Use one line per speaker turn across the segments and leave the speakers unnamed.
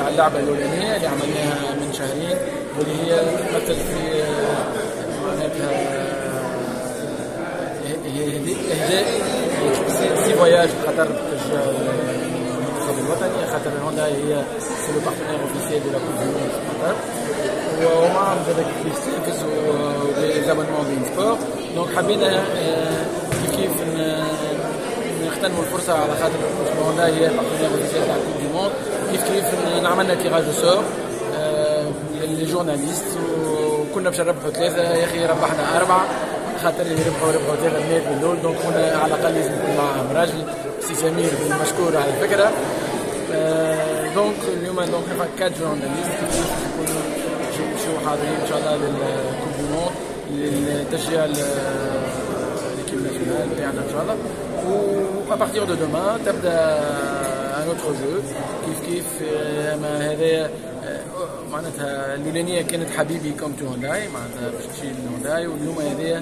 على اللعبه الاولانيه اللي عملناها من شهرين، واللي هي تمثل في معناتها اهداء سي فواياج خاطر تشجيع المنتخب الوطني، خاطر هوندا هي سي لو بارتنير اوفيسيال دو لا كوب دو موند في قطر، ومعهم زاد كيف سيرفيس ودي زابونمون دين سبور. دونك حبينا كيف نغتنموا الفرصه على خاطر هوندا هي بارتنير اوفيسيال تاع الكوب دو موند، كيف عملنا تيراج دو سور للي جورناليست، وكنا باش نربحوا 3 يا اخي ربحنا 4 خاطر اللي ربحوا 3 بنات بالدول. دونك هنا على الاقل لازم يكون معهم راجل سي سمير مشكور على الفكره. دونك اليوم دونك 4 جورناليست يكونوا حاضرين ان شاء الله للكوب دو موند لتشجيع ليكيب ناسيونال تاعنا ان شاء الله. و ابارتيغ دو دومان تبدا ان اوتر جو كيف ما هذايا معناتها الاولانيه كانت حبيبي كوم تو هونداي معناتها باش تمشي لهونداي، واليوم هذايا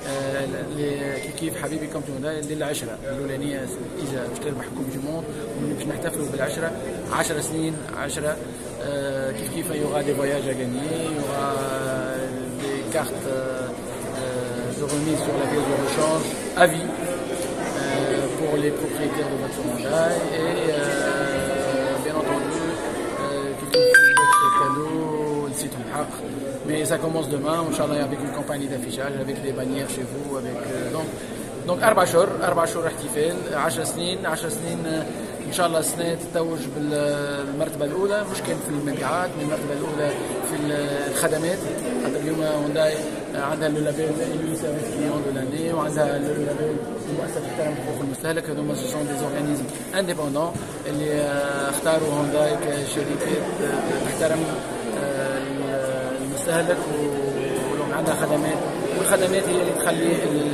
كيف حبيبي كوم تو هونداي للعشره الاولانيه اذا باش تربح كوب دو موند، باش نحتفلوا بالعشره 10 سنين 10 كيف يوغا دي فواياج à gagner, يوغا دي كارت de remise sur la pièce de rechange à vie pour les propriétaires de voitures Hyundai et bien entendu quelques cadeaux, le site Mhaq. Mais ça commence demain, Inch'Allah, avec une campagne d'affichage, avec des bannières chez vous, avec donc 4 شهور احتفال 10 سنين ان شاء الله السنه تتوج بالمرتبه الاولى، مش كان في المبيعات، من المرتبه الاولى في الخدمات. حتى اليوم هونداي عندها لو لابيل ايلو سيرفيس كليون دو لاني، وعندها لو لابيل المؤسسه تحترم حقوق المستهلك. هذوما سو سون دي اورغانيزم انديبوندون اللي اختاروا هونداي كشركات تحترم المستهلك، وعندها خدمات، والخدمات هي اللي تخلي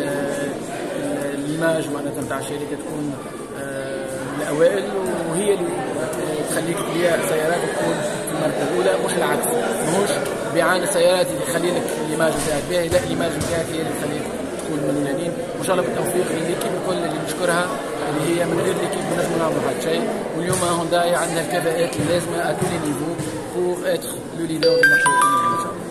الايماج معناتها نتاع الشركه تكون الاوائل، وهي اللي تخليك تبيع سيارات تكون في المرتبه الاولى، مش العكس. ماهوش بيعان السيارات اللي تخلي لك الايماج نتاعك باهي، لا الايماج نتاعك هي اللي تخليك تكون من الاولانيين. وان شاء الله بالتوفيق لليكيب الكل اللي نشكرها، اللي هي من غير ليكيب ما نجموا نعملوا حتى شيء. واليوم هونداي عندها الكفاءات اللازمه à tous les niveaux pour être le leader du marché.